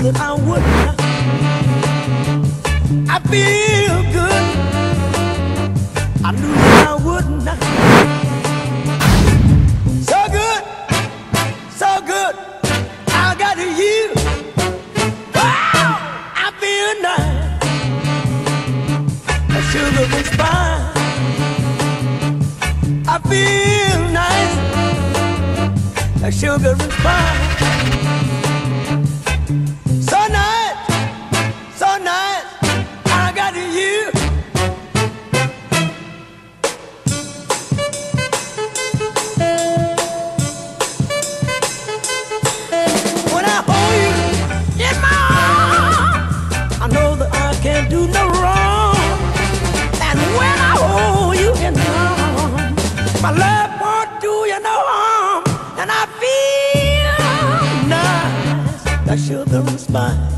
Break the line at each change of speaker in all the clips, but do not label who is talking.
that I wouldn't. I feel good. I knew that I wouldn't. So good, so good. I got you. Wow, I feel nice. A sugar and spice. I feel nice. A sugar and spice. So nice, so nice. I got you. When I hold you in my arms, I know that I can't do no wrong. And when I hold you in my arms, my love won't do you no harm. And I feel nice, like sugar and spice.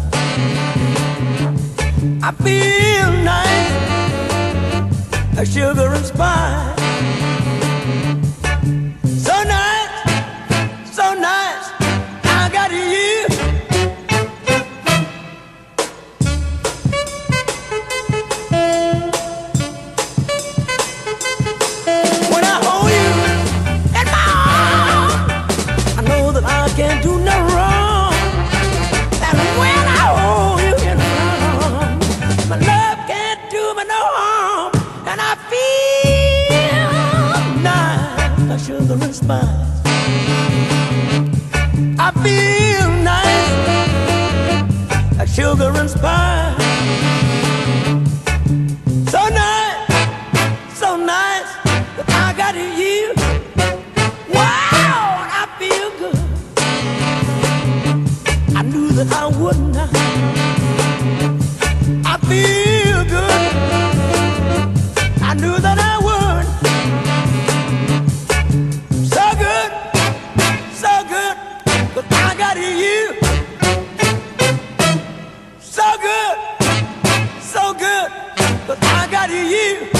I feel nice, like sugar and spice. So nice, so nice. I got you. When I hold you in my arms, I know that I can't do no wrong. And when I hold you in my arms, my love can't do me no harm. And I feel nice, like sugar and spice. I feel nice, like sugar and spice. So nice, so nice that I got you. Wow, I feel good. I knew that I wouldn't. I feel good. I knew that I would. So good, so good. But I got you. So good, so good. But I got you.